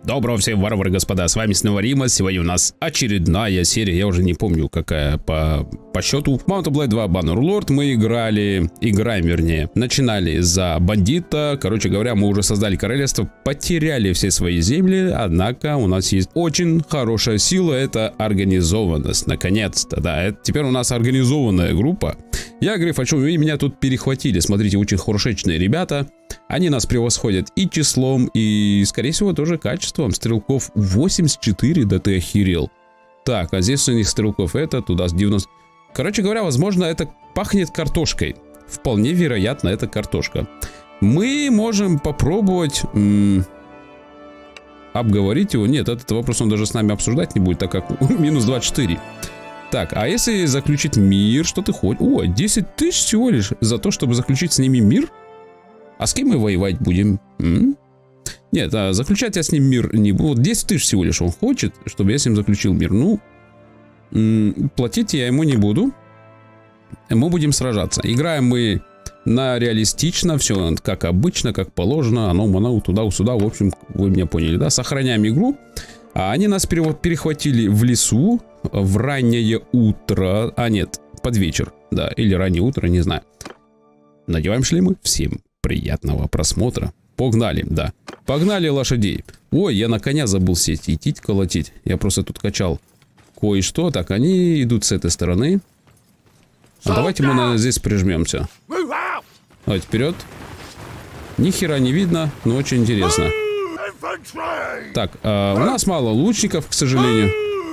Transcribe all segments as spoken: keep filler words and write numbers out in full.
Доброго всем, варвары, господа, с вами снова Рима. Сегодня у нас очередная серия, я уже не помню какая по, по счету. Mount and Blade два Bannerlord. Мы играли, играем вернее, начинали за бандита. Короче говоря, мы уже создали королевство, потеряли все свои земли. Однако у нас есть очень хорошая сила, это организованность. Наконец-то, да, это теперь у нас организованная группа. Я говорю, хочу, меня тут перехватили, смотрите, очень хорошечные ребята. Они нас превосходят и числом, и, скорее всего, тоже качеством. Стрелков восемьдесят четыре, да ты охерел. Так, а здесь у них стрелков это, туда с девяносто. Короче говоря, возможно, это пахнет картошкой. Вполне вероятно, это картошка. Мы можем попробовать обговорить его. Нет, этот вопрос он даже с нами обсуждать не будет, так как минус двадцать четыре. Так, а если заключить мир, что ты хочешь? О, десять тысяч всего лишь за то, чтобы заключить с ними мир? А с кем мы воевать будем? М? Нет, а заключать я с ним мир не буду. десять тысяч всего лишь он хочет, чтобы я с ним заключил мир. Ну, платить я ему не буду. Мы будем сражаться. Играем мы на реалистично, все как обычно, как положено. Оно, оно, туда, сюда. В общем, вы меня поняли, да? Сохраняем игру. А они нас перехватили в лесу в раннее утро. А нет, под вечер. Да, или раннее утро, не знаю. Надеваем шлемы. Всем приятного просмотра. Погнали, да. Погнали лошадей. Ой, я на коня забыл сесть, идти колотить. Я просто тут качал кое-что. Так, они идут с этой стороны. А давайте мы, наверное, здесь прижмемся. Давайте вперед. Ни хера не видно, но очень интересно. Так, а, у нас мало лучников, к сожалению.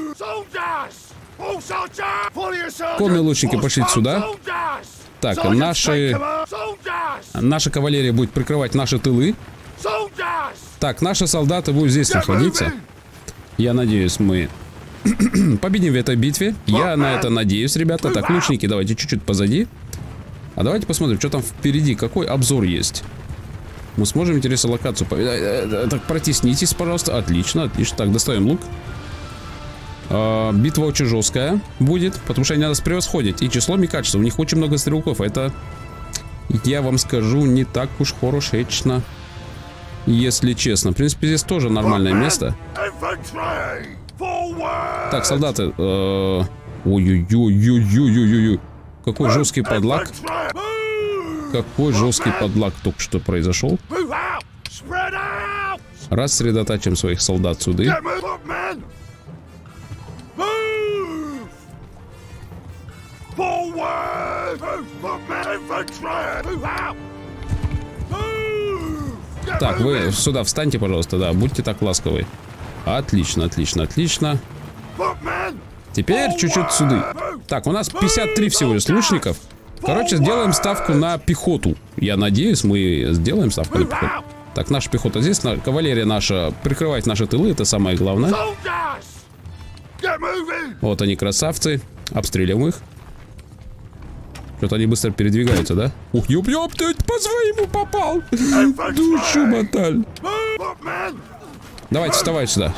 Конные лучники пошли сюда. Так, наши... Наша кавалерия будет прикрывать наши тылы. Так, наши солдаты будут здесь находиться. Я надеюсь, мы победим в этой битве. Я на это надеюсь, ребята. Так, лучники, давайте чуть-чуть позади. А давайте посмотрим, что там впереди. Какой обзор есть. Мы сможем, интересно, локацию повидать. Так, протеснитесь, пожалуйста. Отлично, отлично. Так, достаем лук. Битва очень жесткая будет, потому что они нас превосходят и числом, и качеством. У них очень много стрелков. Это, я вам скажу, не так уж хорошечно, если честно. В принципе, здесь тоже нормальное место. Так, солдаты. Ой-ой-ой-ой-ой-ой-ой. Какой жесткий подлаг. Какой жесткий подлаг только что произошел. Рассредотачиваем своих солдат сюда. Так, вы сюда встаньте, пожалуйста, да, будьте так ласковы. Отлично, отлично, отлично. Теперь чуть-чуть сюда. Так, у нас пятьдесят три всего лишь лучников. Короче, сделаем ставку на пехоту. Я надеюсь, мы сделаем ставку на пехоту. Так, наша пехота здесь, кавалерия наша прикрывает наши тылы, это самое главное. Вот они, красавцы. Обстреливаем их. Что-то они быстро передвигаются, да? Ух, ёп-ёп, ты по своему попал. Душу моталь. Давайте, вставай сюда.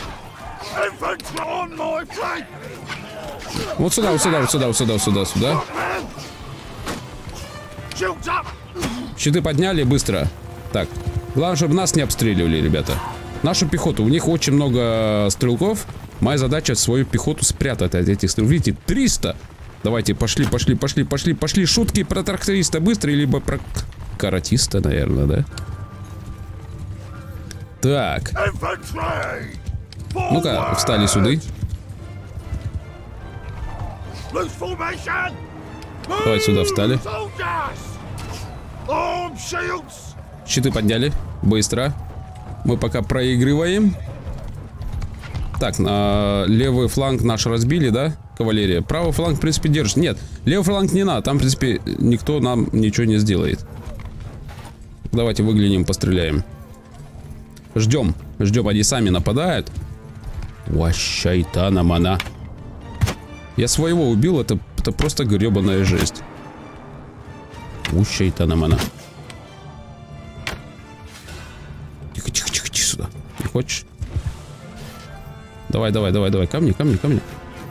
Вот сюда, вот сюда, вот сюда, вот сюда, вот сюда, сюда. Щиты подняли быстро. Так, главное, чтобы нас не обстреливали, ребята. Нашу пехоту, у них очень много стрелков. Моя задача свою пехоту спрятать от этих стрелков. Видите, триста. Давайте, пошли, пошли, пошли, пошли, пошли. Шутки про тракториста быстро, либо про каратиста, наверное, да? Так. Ну-ка, встали сюда. Давайте сюда встали. Щиты подняли. Быстро. Мы пока проигрываем. Так, а, левый фланг наш разбили, да? Кавалерия. Правый фланг, в принципе, держит. Нет, левый фланг не надо. Там, в принципе, никто нам ничего не сделает. Давайте выглянем, постреляем. Ждем. Ждем, они сами нападают. Уащайтана мана. Я своего убил, это, это просто гребаная жесть. Уащайтана мана. Тихо, тихо, тихо, тихо сюда. Не хочешь? Давай, давай, давай, давай. Ко мне, ко мне, ко мне.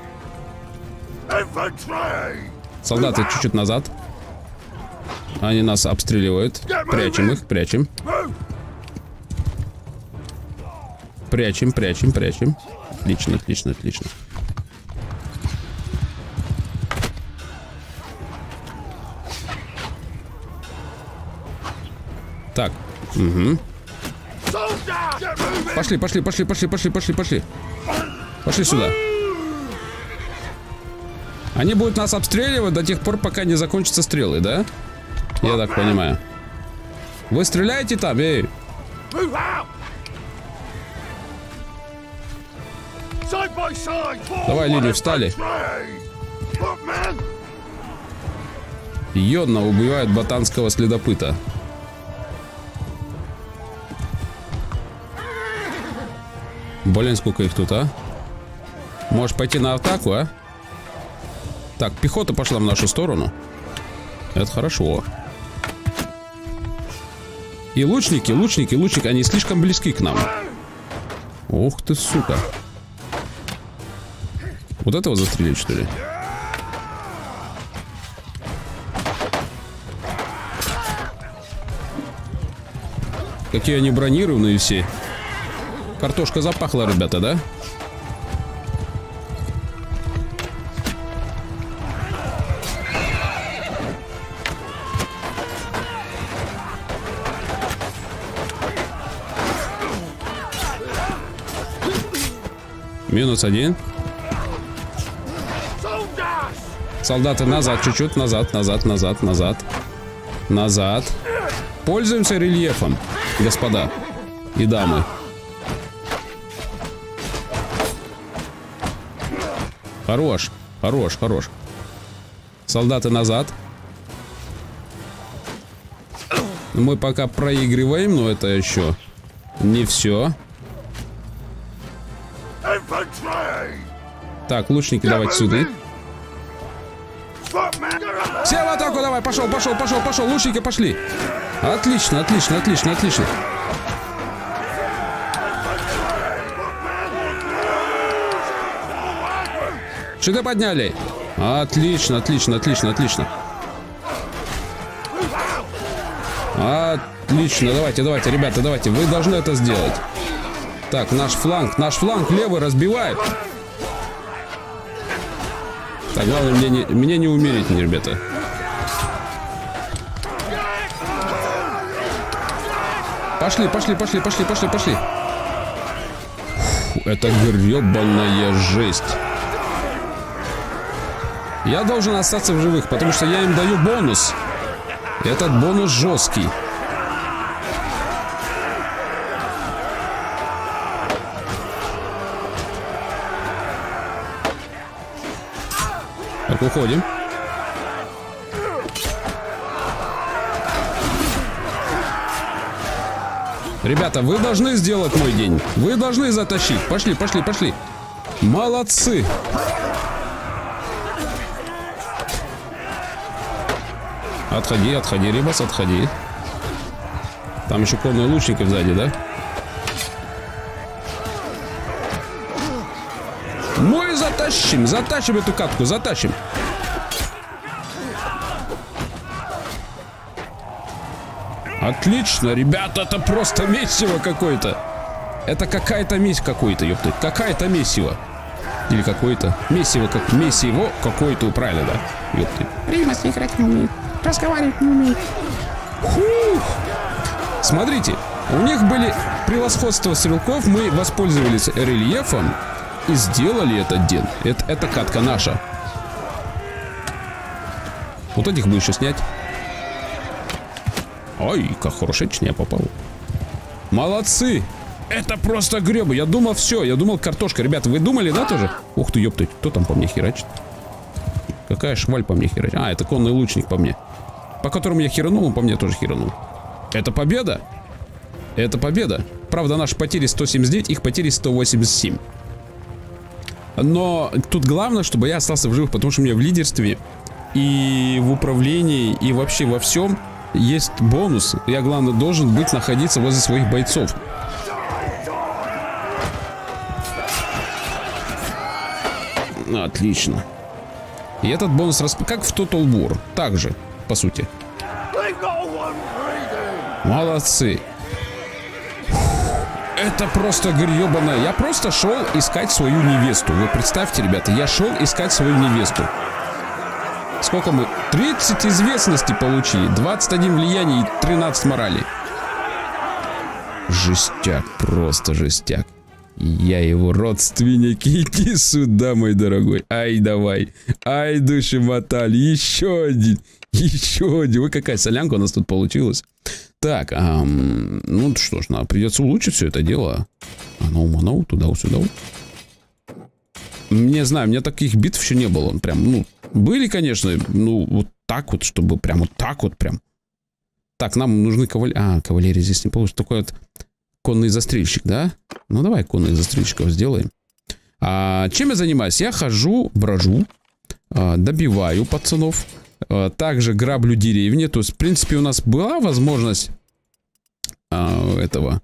Солдаты чуть-чуть назад. Они нас обстреливают. Прячем их, прячем. Прячем, прячем, прячем. Отлично, отлично, отлично. Так. Угу. Пошли, пошли, пошли, пошли, пошли, пошли, пошли. Пошли сюда. Они будут нас обстреливать до тех пор, пока не закончатся стрелы, да? Я так понимаю. Вы стреляете там, эй? Давай, линию встали. Йодна убивает ботанского следопыта. Блин, сколько их тут, а? Можешь пойти на атаку, а? Так, пехота пошла в нашу сторону. Это хорошо. И лучники, лучники, лучники, они слишком близки к нам. Ух ты, сука. Вот этого застрелить, что ли? Какие они бронированные все. Картошка запахла, ребята, да? Минус один. Солдаты назад, чуть-чуть назад, назад, назад, назад. Назад. Пользуемся рельефом, господа и дамы. Хорош, хорош, хорош. Солдаты назад. Мы пока проигрываем, но это еще не все. Так, лучники, давайте сюда. Все в атаку, давай, пошел, пошел, пошел, пошел. Лучники пошли. Отлично, отлично, отлично, отлично. Щиты подняли. Отлично, отлично, отлично, отлично. Отлично, давайте, давайте, ребята, давайте. Вы должны это сделать. Так, наш фланг, наш фланг левый разбивает. Так, главное, мне не, мне не умереть, не, ребята. Пошли, пошли, пошли, пошли, пошли, пошли. Фу, это гребаная жесть. Я должен остаться в живых, потому что я им даю бонус. Этот бонус жесткий. Так, уходим. Ребята, вы должны сделать мой день. Вы должны затащить. Пошли, пошли, пошли. Молодцы. Отходи, отходи, Рибас, отходи. Там еще конные лучники сзади, да? Мы затащим, затащим эту катку, затащим. Отлично, ребята, это просто месиво какое-то. Это какая-то месть какой-то, ёпты. Какая-то месиво. Или какой-то. Месиво, как месиво какой-то, правильно, да? Ёпты. Римас играть не умеет. Разговаривать не умеет. Фух. Смотрите, у них были превосходство стрелков. Мы воспользовались рельефом и сделали этот день. Это, это катка наша. Вот этих бы еще снять. Ой, как хорошечно я попал. Молодцы. Это просто гребы. Я думал, все. Я думал, картошка. Ребята, вы думали, да, тоже? Ух ты, ёпты. Кто там по мне херачит? Какая шваль по мне херачит? А, это конный лучник по мне. По которому я херанул, он по мне тоже херанул. Это победа. Это победа. Правда, наши потери сто семьдесят девять, их потери сто восемьдесят семь. Но тут главное, чтобы я остался в живых, потому что у меня в лидерстве и в управлении, и вообще во всем есть бонус. Я, главное, должен быть находиться возле своих бойцов. Отлично. И этот бонус расп... как в Total War. Так же, по сути. Молодцы. Это просто гребаное. Я просто шел искать свою невесту. Вы представьте, ребята, я шел искать свою невесту. Сколько мы? тридцать известностей получили, двадцать один влияний и тринадцать морали. Жестяк, просто жестяк. Я его родственник, иди сюда, мой дорогой. Ай, давай. Ай, душемоталь, еще один. Еще один. Ой, какая солянка у нас тут получилась. Так, эм, ну что ж, нам придется улучшить все это дело. Оно, оно, туда-сюда. Не знаю, у меня таких битв еще не было. Прям, ну, были, конечно, ну, вот так вот, чтобы прям вот так вот прям. Так, нам нужны кавалерии. А, кавалерия здесь не получится. Такой вот конный застрельщик, да? Ну, давай конных застрельщиков сделаем. А, чем я занимаюсь? Я хожу, брожу, а, добиваю пацанов. А, также граблю деревни. То есть, в принципе, у нас была возможность а, этого...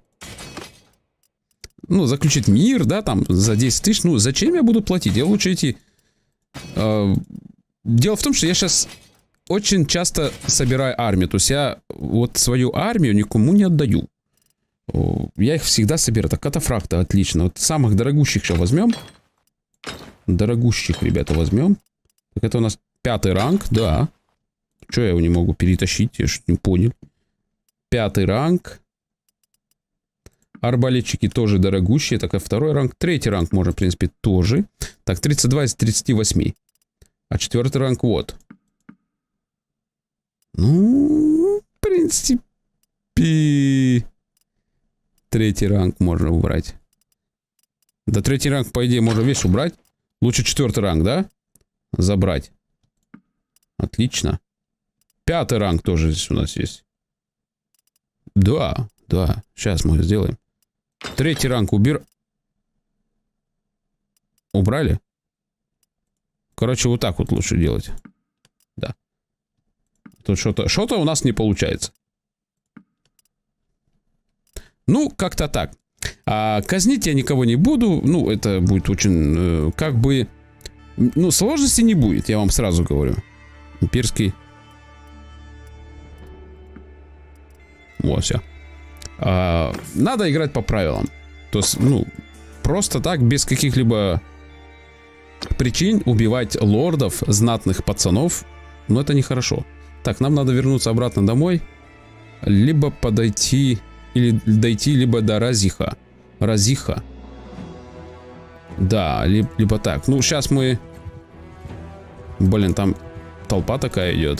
Ну, заключить мир, да, там, за десять тысяч. Ну, зачем я буду платить? Я лучше эти... Э, дело в том, что я сейчас очень часто собираю армию. То есть я вот свою армию никому не отдаю. Я их всегда собираю. Так, катафракты, отлично. Вот самых дорогущих сейчас возьмем. Дорогущих, ребята, возьмем. Так, это у нас пятый ранг, да. Что я его не могу перетащить? Я что-то не понял. Пятый ранг. Арбалетчики тоже дорогущие. Так, а второй ранг. Третий ранг можно, в принципе, тоже. Так, тридцать два из тридцати восьми. А четвертый ранг вот. Ну, в принципе... Третий ранг можно убрать. Да, третий ранг, по идее, можно весь убрать. Лучше четвертый ранг, да? Забрать. Отлично. Пятый ранг тоже здесь у нас есть. Да, да. Сейчас мы сделаем. Третий ранг убир... Убрали? Короче, вот так вот лучше делать. Да. Тут что-то... Что-то у нас не получается. Ну, как-то так. А, казнить я никого не буду. Ну, это будет очень... Э, как бы... Ну, сложности не будет, я вам сразу говорю. Имперский. Вот, все. А, надо играть по правилам. То есть, ну, просто так, без каких-либо причин убивать лордов, знатных пацанов, ну, это нехорошо. Так, нам надо вернуться обратно домой. Либо подойти, или дойти, либо до Разиха. Разиха. Да, либо, либо так. Ну, сейчас мы... Блин, там толпа такая идет.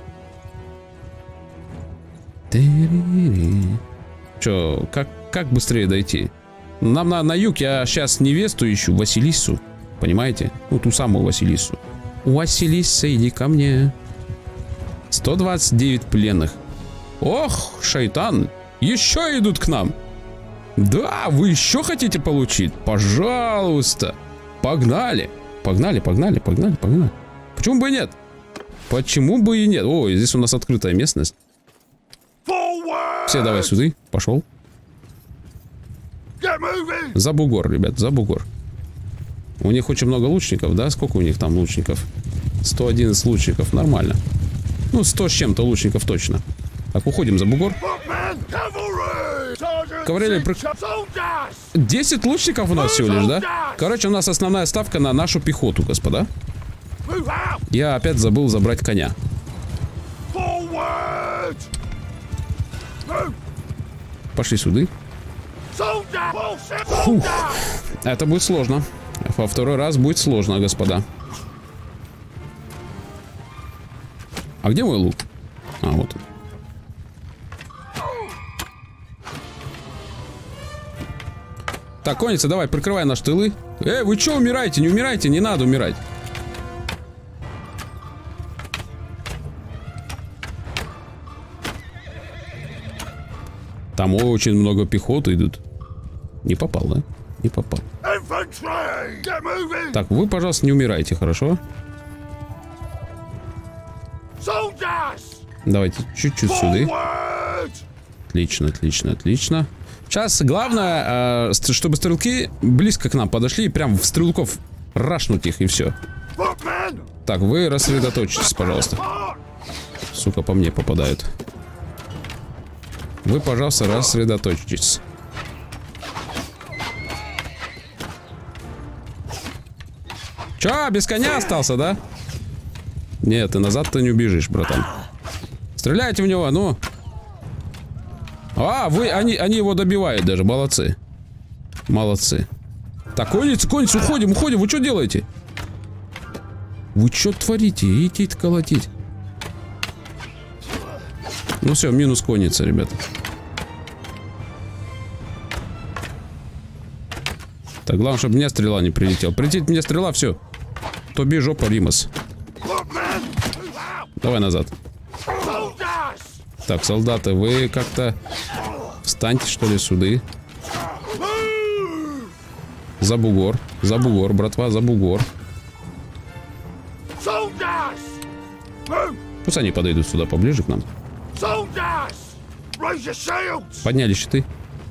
Че, как, как быстрее дойти? Нам на, на юг, я сейчас невесту ищу, Василису. Понимаете? Ну, ту самую Василису. Василиса, иди ко мне. сто двадцать девять пленных. Ох, шайтан. Еще идут к нам. Да, вы еще хотите получить? Пожалуйста. Погнали. Погнали, погнали, погнали, погнали. Почему бы и нет? Почему бы и нет? Ой, здесь у нас открытая местность. Все, давай сюда. Пошел. За бугор, ребят, за бугор. У них очень много лучников, да? Сколько у них там лучников? сто одиннадцать лучников, нормально. Ну, сто с чем-то лучников точно. Так, уходим за бугор. Кавалерия... десять лучников у нас всего лишь, да? Короче, у нас основная ставка на нашу пехоту, господа. Я опять забыл забрать коня. Пошли сюда. Фух. Это будет сложно. Во второй раз будет сложно, господа. А где мой лук? А, вот он. Так, конница, давай, прикрывай наши тылы. Эй, вы что умираете? Не умирайте, не надо умирать. Там очень много пехоты идут. Не попал, да? Не попал. Так, вы, пожалуйста, не умирайте, хорошо? Давайте чуть-чуть сюда. Отлично, отлично, отлично. Сейчас главное, э, чтобы стрелки близко к нам подошли и прям в стрелков рашнуть их, и все. Так, вы рассредоточитесь, пожалуйста. Сука, по мне попадают. Вы, пожалуйста, рассредоточитесь. Чё, без коня остался, да? Нет, ты назад ты не убежишь, братан. Стреляйте в него, ну. А, вы, они, они его добивают даже, молодцы. Молодцы. Так, конец, конец, уходим, уходим, вы что делаете? Вы что творите? Идите колотить. Ну все, минус конница, ребята. Так, главное, чтобы мне стрела не прилетела. Прилетит мне стрела, все. Тоби жопа, Римас. Давай назад. Так, солдаты, вы как-то встаньте, что ли, сюда. За бугор, за бугор, братва, за бугор. Пусть они подойдут сюда поближе к нам. Подняли щиты.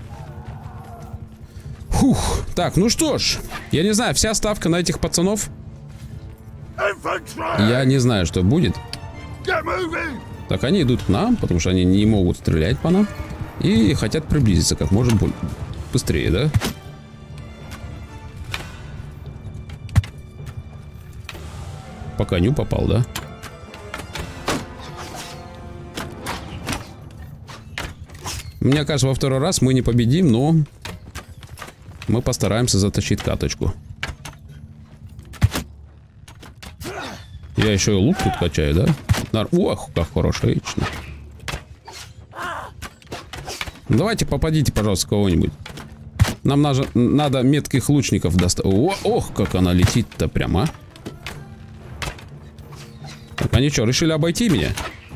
Фух. Так, ну что ж, я не знаю, вся ставка на этих пацанов. Я не знаю, что будет. Так, они идут к нам, потому что они не могут стрелять по нам. И хотят приблизиться как можно быстрее, да? По коню попал, да? Мне кажется, во второй раз мы не победим, но мы постараемся затащить каточку. Я еще и лук тут качаю, да? Нар... Ох, как хорошо, отлично. Давайте попадите, пожалуйста, кого-нибудь. Нам надо, надо метких лучников достать. Ох, как она летит-то прямо. Так, они что, решили обойти меня?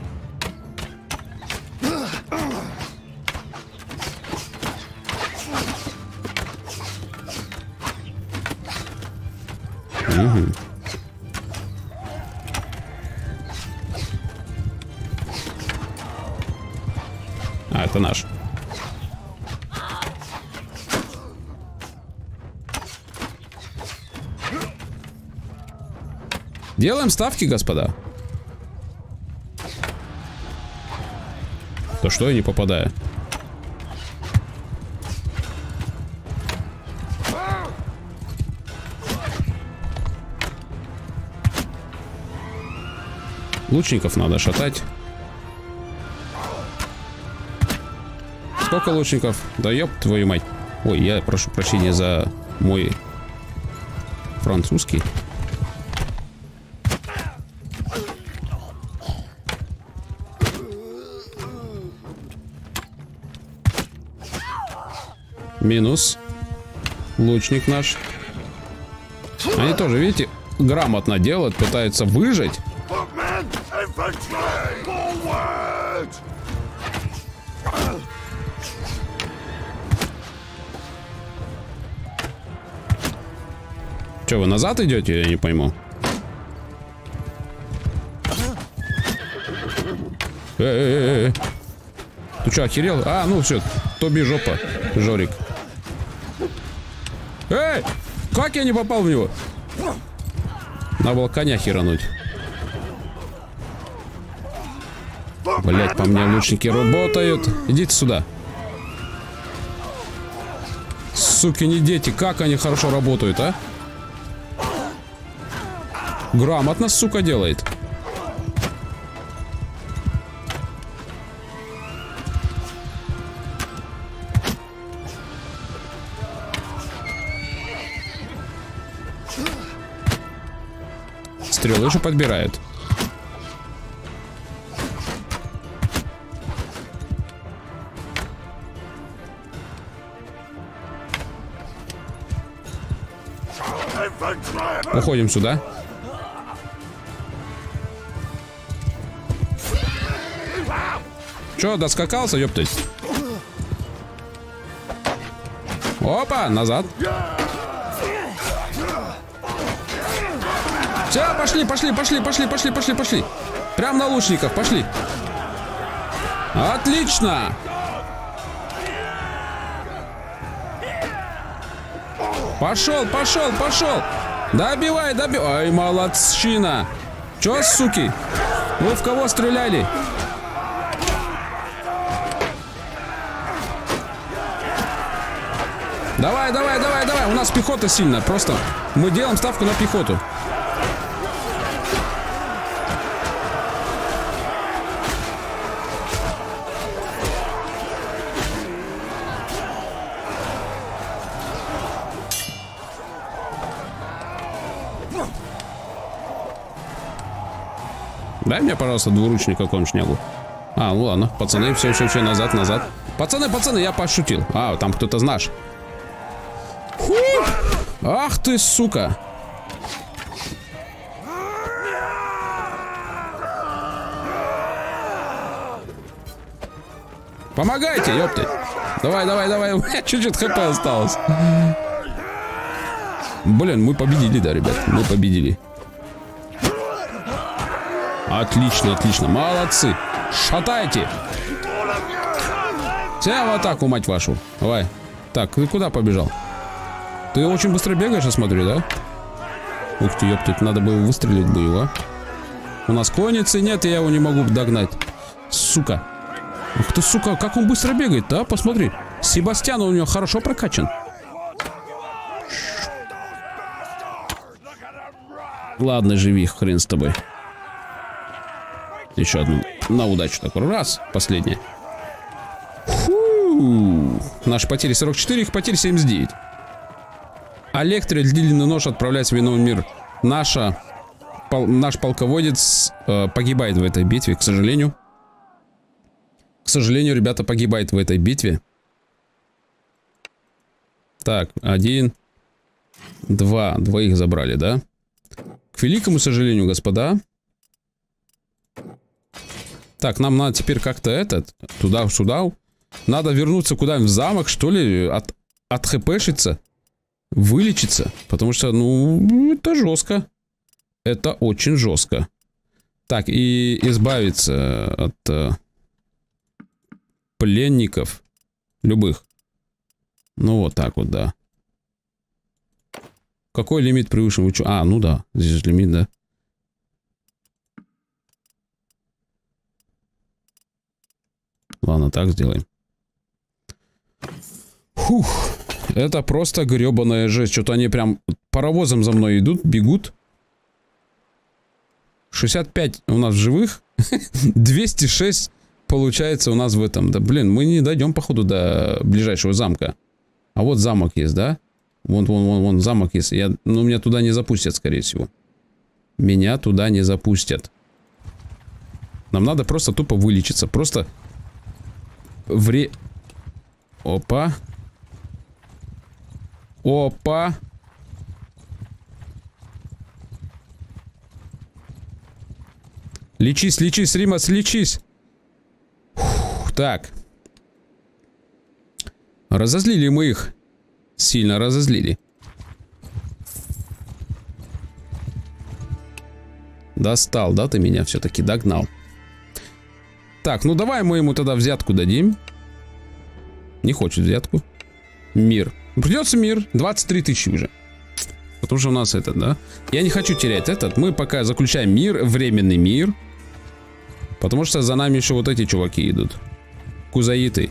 Угу. А, это наш. Делаем ставки, господа. То что я не попадаю? Лучников надо шатать. Сколько лучников? Да ёб твою мать. Ой, я прошу прощения за мой французский. Минус. Лучник наш. Они тоже, видите, грамотно делают, пытаются выжить. Че, вы назад идете? Я не пойму. Э-э-э-э. Ты что, охерел? А, ну все, тоби жопа, Жорик. Эй! Как я не попал в него? Надо было коня херануть. Блять, по мне лучники работают. Идите сюда. Сукины дети, как они хорошо работают, а? Грамотно, сука, делает. Стрелы же подбирают. Уходим сюда. Че, доскакался, ёптать? Опа, назад. Все, пошли, пошли, пошли, пошли, пошли, пошли, пошли. Прям на лучников, пошли. Отлично. Пошел, пошел, пошел. Добивай, добивай. Ай, молодчина. Че, суки? Вы в кого стреляли? Давай, давай, давай, давай. У нас пехота сильная. Просто мы делаем ставку на пехоту. Дай мне, пожалуйста, двуручник какой-нибудь шнягу. А, ну ладно, пацаны, все, все, все, назад, назад. Пацаны, пацаны, я пошутил. А, там кто-то наш. Фу! Ах ты, сука. Помогайте, ёпты. Давай, давай, давай, у меня чуть-чуть хп осталось. Блин, мы победили, да, ребят, мы победили. Отлично, отлично, молодцы. Шатайте. Всем в атаку, мать вашу. Давай. Так, ты куда побежал? Ты очень быстро бегаешь, я смотрю, да? Ух ты, ёпты, надо было выстрелить бы его. У нас конницы нет, и я его не могу догнать. Сука. Ух ты, сука, как он быстро бегает, да? Посмотри. Себастьян у него хорошо прокачан. Ладно, живи, хрен с тобой. Еще одну на удачу такой. Раз, последняя. Фу. Наши потери сорок четыре, их потери семьдесят девять. Алектриль, длинный нож отправляется в иной мир. Наша, пол, наш полководец э, погибает в этой битве, к сожалению. К сожалению, ребята, погибает в этой битве. Так, один, два, двоих забрали, да? К великому сожалению, господа. Так, нам надо теперь как-то этот, туда-сюда. Надо вернуться куда-нибудь в замок, что ли, от, отхпшиться, вылечиться. Потому что, ну, это жестко. Это очень жестко. Так, и избавиться от э, пленников любых. Ну, вот так вот, да. Какой лимит превышен? А, ну да, здесь же лимит, да. Ладно, так сделаем. Фух, это просто гребаная жесть. Что-то они прям паровозом за мной идут, бегут. шестьдесят пять у нас живых. двести шесть получается у нас в этом. Да блин, мы не дойдем, походу, до ближайшего замка. А вот замок есть, да? Вон, вон, вон, вон замок есть. Я, ну, меня туда не запустят, скорее всего. Меня туда не запустят. Нам надо просто тупо вылечиться. Просто... Вре... Опа. Опа. Лечись, лечись, Римас, лечись. Фух, так. Разозлили мы их. Сильно разозлили. Достал, да, ты меня все-таки догнал. Так, ну давай мы ему тогда взятку дадим. Не хочет взятку. Мир. Придется мир. двадцать три тысячи уже. Потому что у нас этот, да? Я не хочу терять этот. Мы пока заключаем мир, временный мир. Потому что за нами еще вот эти чуваки идут. Кузаиты.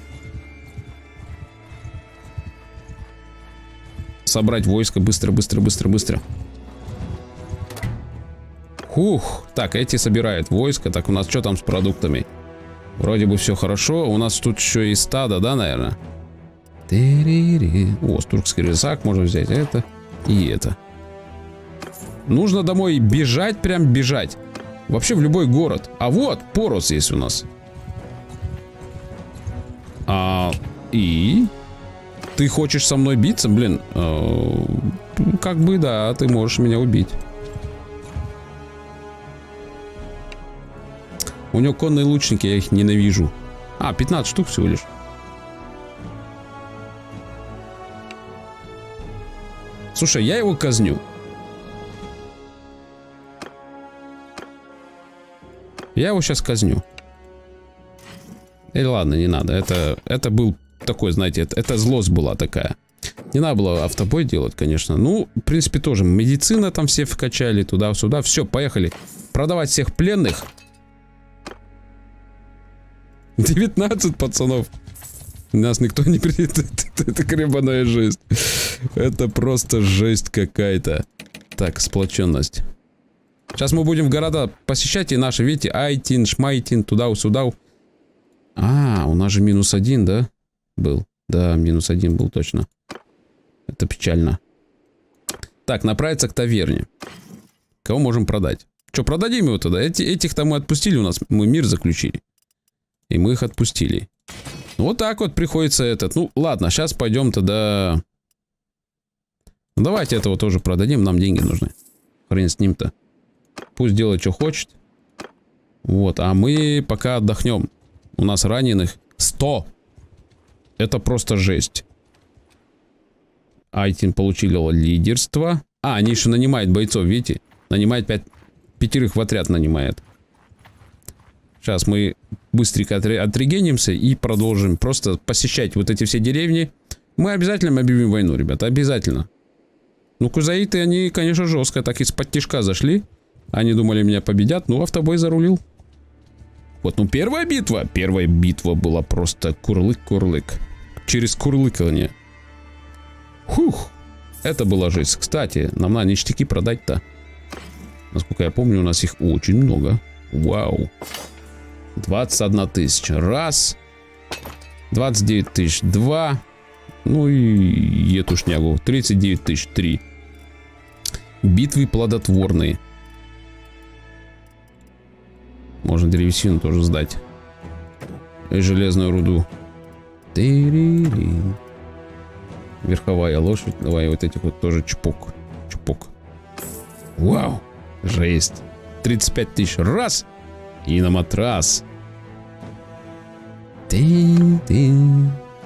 Собрать войско. Быстро, быстро, быстро, быстро. Хух. Так, эти собирают войско. Так, у нас что там с продуктами? Вроде бы все хорошо. У нас тут еще и стадо, да, наверное? О, туркский рысак. Можно взять это и это. Нужно домой бежать, прям бежать. Вообще в любой город. А вот, Порос есть у нас. А, и... Ты хочешь со мной биться? Блин, э, как бы да, ты можешь меня убить. У него конные лучники, я их ненавижу. А, пятнадцать штук всего лишь. Слушай, я его казню. Я его сейчас казню. Или ладно, не надо. Это, это был такой, знаете, это, это злость была такая. Не надо было автобой делать, конечно. Ну, в принципе, тоже медицина там все вкачали туда-сюда. Все, поехали. Продавать всех пленных. девятнадцать пацанов. Нас никто не придет. Это гребаная жесть. Это просто жесть какая-то. Так, сплоченность. Сейчас мы будем в города посещать, и наши, видите, Айтин, Шмайтин, туда-сюда. А, у нас же минус один, да? Был. Да, минус один был точно. Это печально. Так, направиться к таверне. Кого можем продать? Что, продадим его тогда? Эти, этих-то мы отпустили у нас. Мы мир заключили. И мы их отпустили. Вот так вот приходится этот. Ну, ладно, сейчас пойдем тогда... Ну, давайте этого тоже продадим. Нам деньги нужны. Хрен с ним-то. Пусть делает, что хочет. Вот, а мы пока отдохнем. У нас раненых сто. Это просто жесть. Айтин получил лидерство. А, они еще нанимают бойцов, видите? Нанимает пять... Пятерых в отряд нанимает. Сейчас мы быстренько отрегенимся и продолжим просто посещать вот эти все деревни. Мы обязательно объявим войну, ребята, обязательно. Ну, кузаиты, они, конечно, жестко так из-под тишка зашли. Они думали, меня победят, ну, автобой зарулил. Вот, ну, первая битва. Первая битва была просто курлык-курлык. Через курлыканье. Хух. Это была жесть. Кстати, нам надо ништяки продать-то. Насколько я помню, у нас их очень много. Вау. двадцать одна тысяча. Раз. двадцать девять тысяч. Два. Ну и эту шнягу. тридцать девять тысяч. Три. Битвы плодотворные. Можно древесину тоже сдать. И железную руду. Ты-ри-ри. Верховая лошадь. Давай вот этих вот тоже чпок. Чпок. Вау. Жесть. тридцать пять тысяч. Раз. И на матрас. Ты-ты.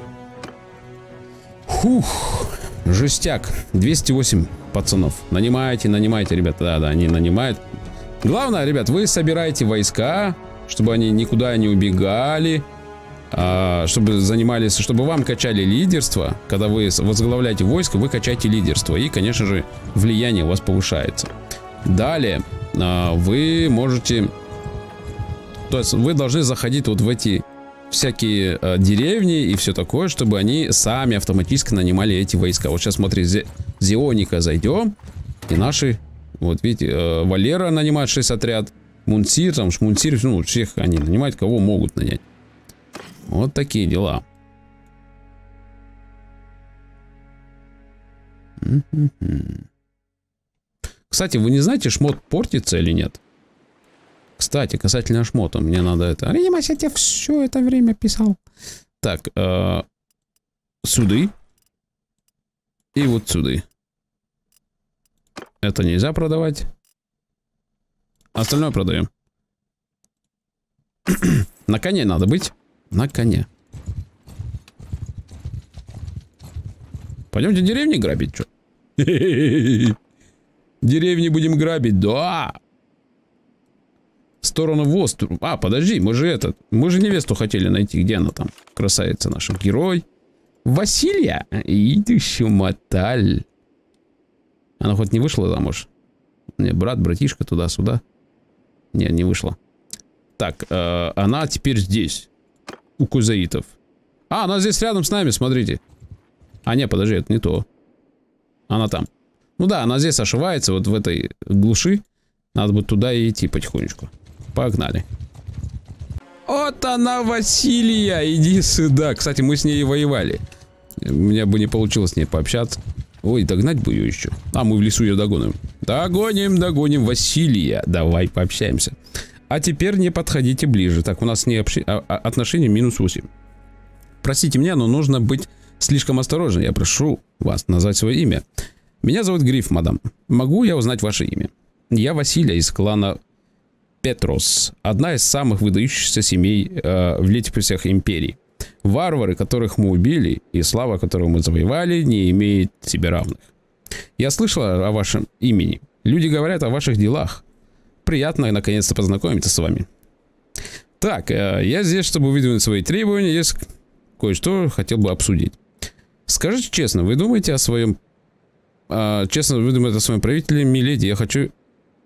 Хух. Жестяк. двести восемь пацанов. Нанимайте, нанимайте, ребята. Да-да, они нанимают. Главное, ребят, вы собираете войска, чтобы они никуда не убегали. А, чтобы занимались, чтобы вам качали лидерство. Когда вы возглавляете войско, вы качаете лидерство. И, конечно же, влияние у вас повышается. Далее, а, вы можете... То есть, вы должны заходить вот в эти всякие а, деревни и все такое, чтобы они сами автоматически нанимали эти войска. Вот сейчас, смотри, Зе Зионика зайдем. И наши... Вот видите, э, Валера нанимает шесть отряд. Мунсир, там, Шмунсир, ну, всех они нанимают, кого могут нанять. Вот такие дела. Кстати, вы не знаете, шмот портится или нет? Кстати, касательно шмота, мне надо это... Римас, я тебе все это время писал. Так, э, сюда. И вот сюда. Это нельзя продавать. Остальное продаем. На коне надо быть. На коне. Пойдемте деревни грабить, что? Деревни будем грабить, да. В сторону ВОЗ. А, подожди, мы же этот... Мы же невесту хотели найти. Где она там? Красавица наша. Герой. Василия. Идущий моталь. Она хоть не вышла замуж? Не, брат, братишка, туда-сюда. Не, не вышла. Так, э, она теперь здесь. У кузаитов. А, она здесь рядом с нами, смотрите. А, не, подожди, это не то. Она там. Ну да, она здесь ошивается, вот в этой глуши. Надо будет туда и идти потихонечку. Погнали. Вот она, Василия, иди сюда. Кстати, мы с ней воевали. У меня бы не получилось с ней пообщаться. Ой, догнать бы ее еще. А, мы в лесу ее догоним. Догоним, догоним Василия. Давай пообщаемся. А теперь не подходите ближе. Так, у нас с ней общ... а, а, отношения минус восемь. Простите меня, но нужно быть слишком осторожным. Я прошу вас назвать свое имя. Меня зовут Гриф, мадам. Могу я узнать ваше имя? Я Василия из клана Петрос. Одна из самых выдающихся семей э, в летописях империи. Варвары, которых мы убили, и слава, которую мы завоевали, не имеет себе равных. Я слышала о вашем имени. Люди говорят о ваших делах. Приятно наконец-то познакомиться с вами. Так, э, я здесь, чтобы выдвинуть свои требования. Есть кое-что хотел бы обсудить. Скажите честно, вы думаете о своем... Э, честно, вы думаете о своем правителе, миледи? Я хочу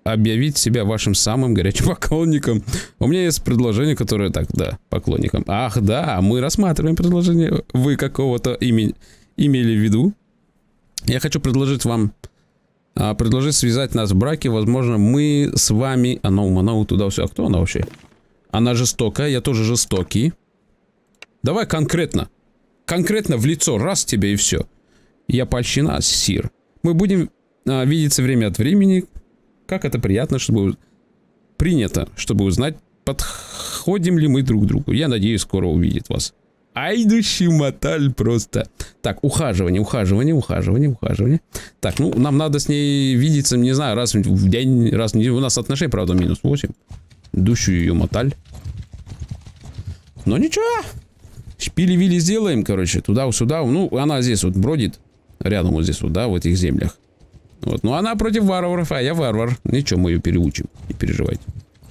объявить себя вашим самым горячим поклонником. У меня есть предложение, которое... Так, да, поклонникам. Ах, да, мы рассматриваем предложение. Вы какого-то име... имели в виду? Я хочу предложить вам... А, предложить связать нас в браке. Возможно, мы с вами... А ну, она туда все. А кто она вообще? Она жестокая, я тоже жестокий. Давай конкретно. Конкретно в лицо. Раз тебе и все. Я польщена, сир. Мы будем а, видеться время от времени. Как это приятно, чтобы... Принято, чтобы узнать, подходим ли мы друг к другу. Я надеюсь, скоро увидит вас. Айдущий моталь просто. Так, ухаживание, ухаживание, ухаживание, ухаживание. Так, ну, нам надо с ней видеться, не знаю, раз в день, раз в неделю. У нас отношения, правда, минус восемь. Дущу ее моталь. Но ничего. Шпили-вили сделаем, короче, туда-сюда. Ну, она здесь вот бродит. Рядом вот здесь вот, да, в этих землях. Вот, ну она против варваров, а я варвар. Ничего, мы ее переучим, не переживайте.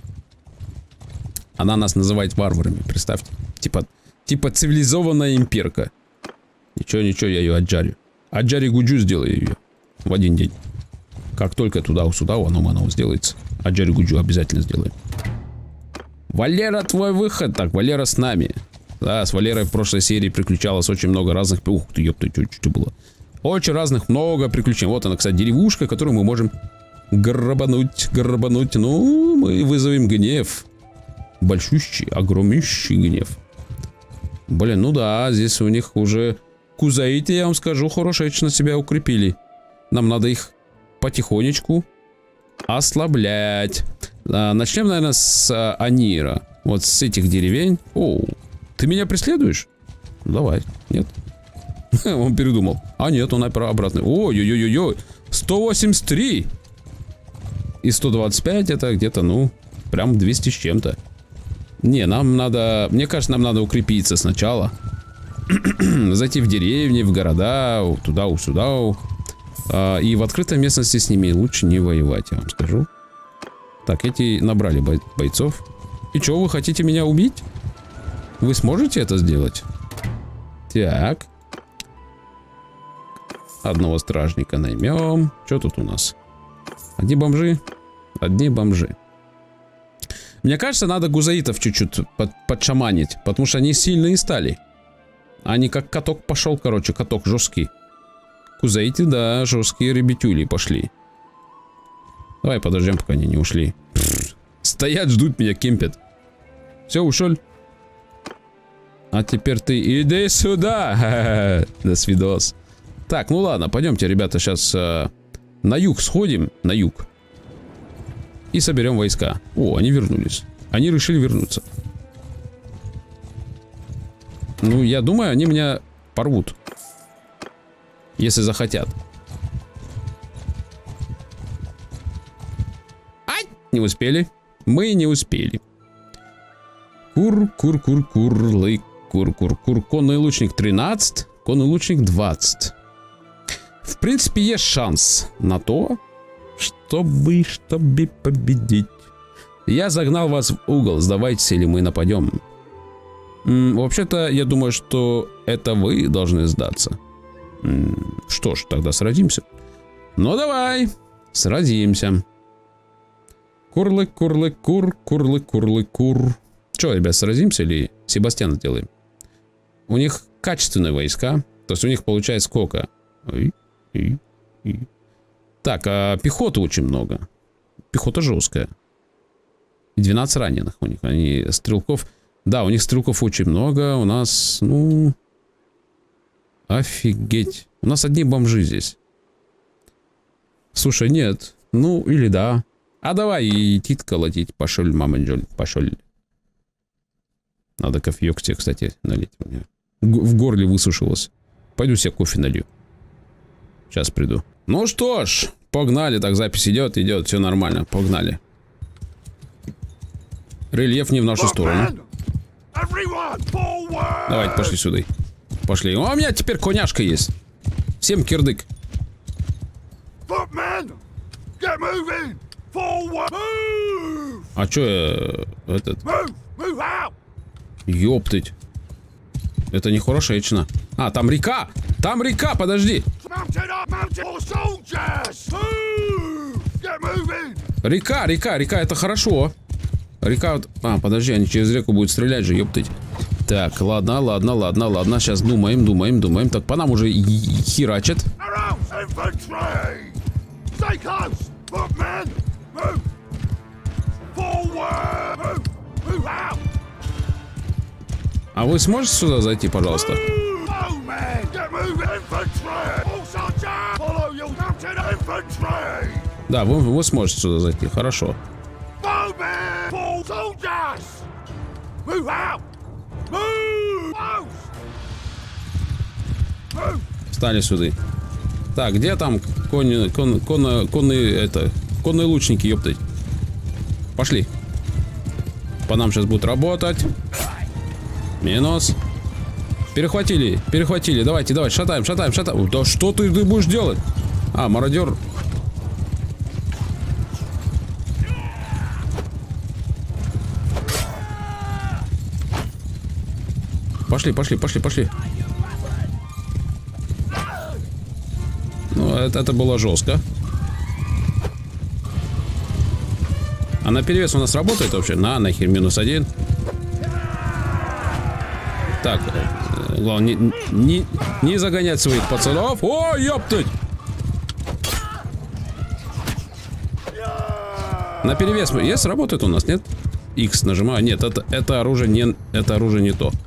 Она нас называет варварами, представьте. Типа, типа цивилизованная имперка. Ничего, ничего, я ее отжарю. Отжарю гуджу, сделаю ее. В один день. Как только туда-сюда, оно, оно сделается. Отжарю гуджу обязательно сделаем. Валера, твой выход. Так, Валера с нами. Да, с Валерой в прошлой серии приключалось очень много разных... Ух ты, ёпта, что было. Очень разных, много приключений. Вот она, кстати, деревушка, которую мы можем грабануть, грабануть. Ну, мы вызовем гнев. Большущий, огромнющий гнев. Блин, ну да, здесь у них уже кузаити, я вам скажу, хорошечно себя укрепили. Нам надо их потихонечку ослаблять. А, начнем, наверное, с а, Анира. Вот с этих деревень. Оу, ты меня преследуешь? Давай, нет. Он передумал. А нет, он обратно. Ой-ой-ой-ой. сто восемьдесят три. И сто двадцать пять это где-то, ну, прям двести с чем-то. Не, нам надо... Мне кажется, нам надо укрепиться сначала. Зайти в деревни, в города, туда-сюда. А, и в открытой местности с ними лучше не воевать, я вам скажу. Так, эти набрали бой бойцов. И что, вы хотите меня убить? Вы сможете это сделать? Так. Одного стражника наймем. Что тут у нас? Одни бомжи? Одни бомжи. Мне кажется, надо гузаитов чуть-чуть под, подшаманить. Потому что они сильные стали. Они как каток пошел, короче. Каток жесткий. Гузаиты, да, жесткие ребятюли пошли. Давай подождем, пока они не ушли. Пфф, стоят, ждут меня, кемпят. Все, ушел. А теперь ты иди сюда. До свидос. Так, ну ладно, пойдемте, ребята, сейчас э, на юг сходим, на юг. И соберем войска. О, они вернулись. Они решили вернуться. Ну, я думаю, они меня порвут. Если захотят. Ай! Не успели. Мы не успели. Кур-кур-кур-кур-лык. Кур-кур-кур. Конный лучник тринадцать. Конный лучник двадцать. В принципе, есть шанс на то, чтобы, чтобы победить. Я загнал вас в угол. Сдавайтесь, или мы нападем. Вообще-то, я думаю, что это вы должны сдаться. М-м, что ж, тогда сразимся. Ну, давай. Сразимся. Курлык, курлык, кур, курлык, курлык, кур. Че, ребят, сразимся или Себастьяна сделаем? У них качественные войска. То есть у них получается сколько? Ой, ой, ой. Так, а пехоты очень много. Пехота жесткая. двенадцать раненых у них. Они стрелков... Да, у них стрелков очень много. У нас, ну... Офигеть. У нас одни бомжи здесь. Слушай, нет. Ну, или да. А давай и тит колотить. Пошел, мама Джоль. Пошел. Надо кофеек тебе, кстати, налить. В горле высушилось. Пойду себе кофе налью. Сейчас приду. Ну что ж, погнали. Так, запись идет, идет. Все нормально. Погнали. Рельеф не в нашу сторону. Давайте, пошли сюда. Пошли. О, у меня теперь коняшка есть. Всем кирдык. А чё я... Этот... Ёптыть. Это не хорошечно. А, там река! Там река, подожди! Река, река, река, это хорошо. Река вот... А, подожди, они через реку будут стрелять же, ёптыть. Так, ладно, ладно, ладно, ладно. Сейчас думаем, думаем, думаем. Так, по нам уже херачат. А вы сможете сюда зайти, пожалуйста? Да, вы, вы сможете сюда зайти, хорошо. Встали сюда. Так, где там конные, кон, кон, конные, это, конные лучники, ёптать? Пошли. По нам сейчас будут работать. Минус. Перехватили, перехватили. Давайте, давайте, шатаем, шатаем, шатаем. Да что ты, ты будешь делать? А, мародер. Пошли, пошли, пошли, пошли. Ну, это, это было жестко. А на перевес у нас работает вообще? На, нахер, минус один. Так, главное, не, не, не загонять своих пацанов. О, ёптать! На перевес есть, работает у нас, нет? X нажимаю. Нет, это, это оружие не, это оружие не то.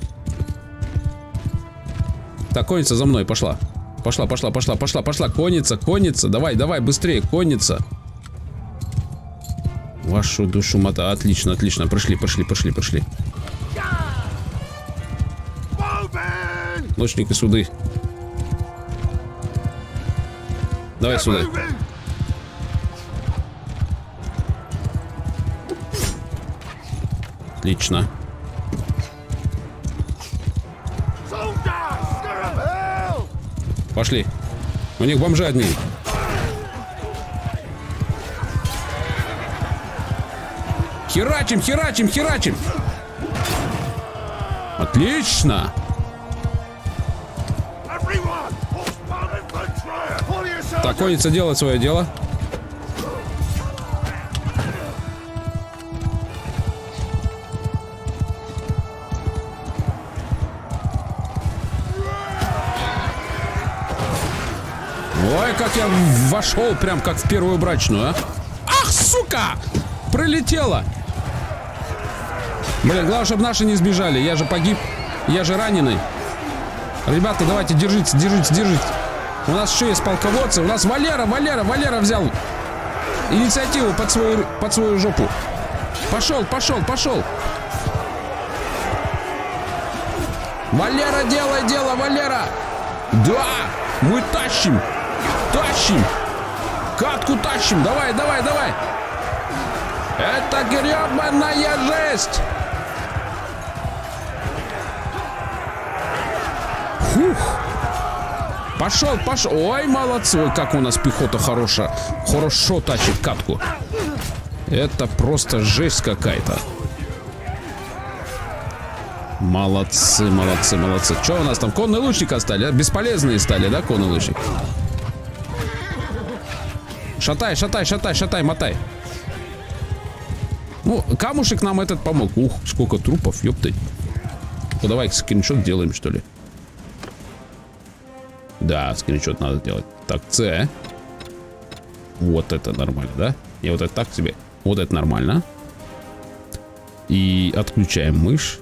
Так, конница за мной, пошла. Пошла, пошла, пошла, пошла, пошла. Конница, конница. Давай, давай, быстрее, конница. Вашу душу мота. Отлично, отлично. Пошли, пошли, пошли, пошли. Лучники суды. Давай сюда. Отлично. Пошли. У них бомжи одни. Херачим, херачим, херачим. Отлично. Так, конница делает свое дело. Ой, как я вошел, прям как в первую брачную, а? Ах, сука! Пролетело! Блин, главное, чтобы наши не сбежали. Я же погиб, я же раненый. Ребята, давайте, держитесь, держитесь, держитесь. У нас еще есть полководцы. У нас Валера, Валера, Валера взял инициативу под свою, под свою жопу. Пошел, пошел, пошел. Валера, делай дело, Валера. Да, мы тащим. Тащим! Катку тащим! Давай, давай, давай! Это гребаная жесть! Фух! Пошел, пошел! Ой, молодцы! Ой, как у нас пехота хорошая! Хорошо тащит катку! Это просто жесть какая-то! Молодцы, молодцы, молодцы! Что у нас там? Конные лучники стали? А? Бесполезные стали, да, конные лучники? Шатай, шатай, шатай, шатай, мотай. Ну, камушек нам этот помог. Ух, сколько трупов, ёптать. Ну, давай скриншот делаем, что ли. Да, скриншот надо делать. Так, С. Вот это нормально, да? И вот это так себе. Вот это нормально. И отключаем мышь.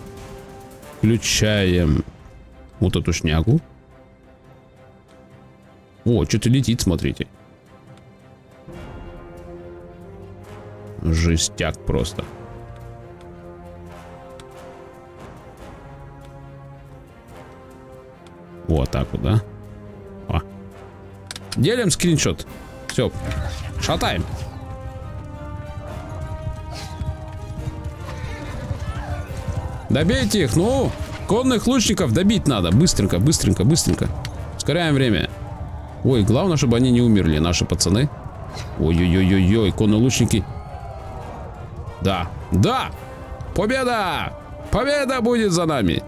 Включаем вот эту шнягу. О, что-то летит, смотрите. Жестяк просто. Вот так вот, да? О. Делим скриншот. Все. Шатаем. Добейте их, ну. Конных лучников добить надо. Быстренько, быстренько, быстренько. Ускоряем время. Ой, главное, чтобы они не умерли, наши пацаны. Ой-ой-ой-ой-ой, конные лучники. Да, да! Победа! Победа будет за нами!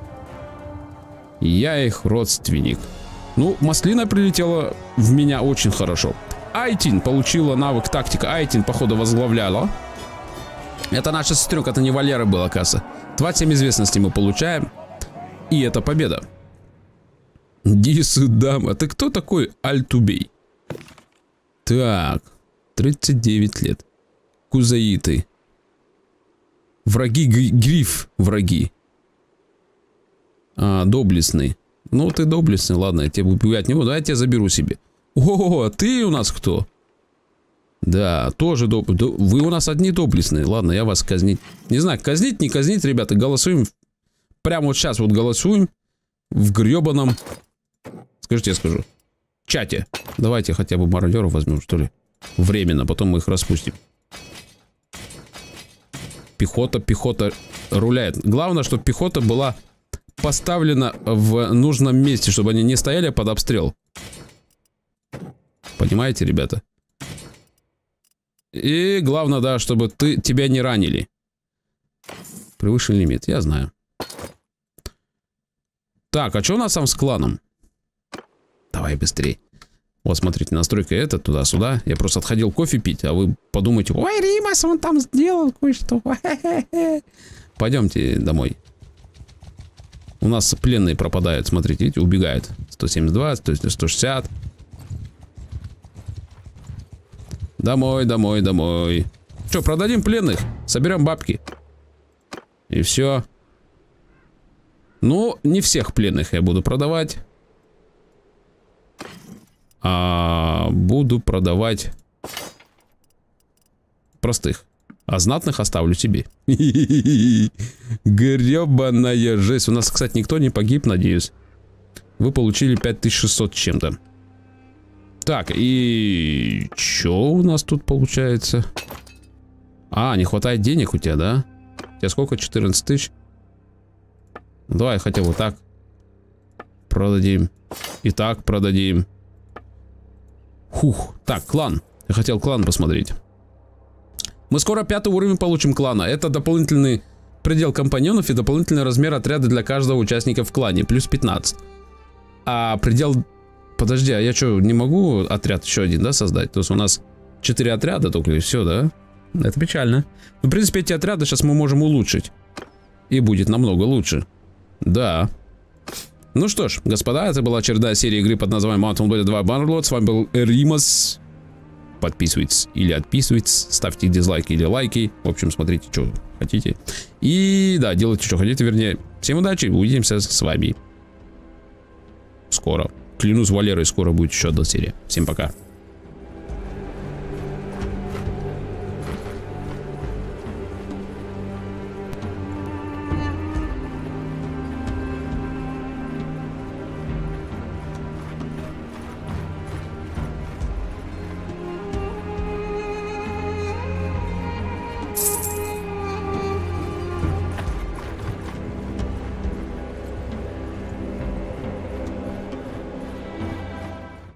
Я их родственник. Ну, маслина прилетела в меня очень хорошо. Айтин получила навык тактика. Айтин, походу, возглавляла. Это наша сестренка, это не Валера была, оказывается. двадцать семь известностей мы получаем. И это победа. Иди сюда. А ты кто такой Альтубей? Так. тридцать девять лет. Кузаиты. Враги Гриф. Враги. А, доблестный. Ну, ты доблестный. Ладно, я тебя убивать не буду. А я тебя заберу себе. О, а ты у нас кто? Да, тоже доб... Вы у нас одни доблестные. Ладно, я вас казнить. Не знаю, казнить, не казнить, ребята. Голосуем. Прямо вот сейчас вот голосуем. В гребаном... Скажите, я скажу. Чате. Давайте хотя бы мародеров возьмем, что ли. Временно, потом мы их распустим. Пехота, пехота руляет. Главное, чтобы пехота была поставлена в нужном месте, чтобы они не стояли под обстрел. Понимаете, ребята? И главное, да, чтобы ты, тебя не ранили. Превышен лимит, я знаю. Так, а что у нас там с кланом? Давай быстрее. Вот, смотрите, настройка это, туда-сюда. Я просто отходил кофе пить, а вы подумайте, ой, Римас, он там сделал кое-что. Пойдемте домой. У нас пленные пропадают, смотрите, видите, убегают. сто семьдесят два, сто шестьдесят. Домой, домой, домой. Что, продадим пленных? Соберем бабки. И все. Ну, не всех пленных я буду продавать. А буду продавать простых. А знатных оставлю себе. Гребаная жесть. У нас, кстати, никто не погиб, надеюсь. Вы получили пять тысяч шестьсот с чем-то. Так, и... Чё у нас тут получается? А, не хватает денег у тебя, да? У тебя сколько? четырнадцать тысяч? Давай хотя бы вот так продадим. И так продадим. Хух. Так, клан. Я хотел клан посмотреть. Мы скоро пятый уровень получим клана. Это дополнительный предел компаньонов и дополнительный размер отряда для каждого участника в клане. Плюс пятнадцать. А предел... Подожди, а я что, не могу отряд еще один, да, создать? То есть у нас четыре отряда только и все, да? Это печально. Ну, в принципе, эти отряды сейчас мы можем улучшить. И будет намного лучше. Да. Ну что ж, господа, это была очередная серия игры под названием Mountain Blade два Bannerlord. С вами был Римас. Подписывайтесь или отписывайтесь, ставьте дизлайки или лайки. В общем, смотрите, что хотите. И да, делайте, что хотите, вернее. Всем удачи, увидимся с вами скоро. Клянусь Валерой, скоро будет еще одна серия. Всем пока.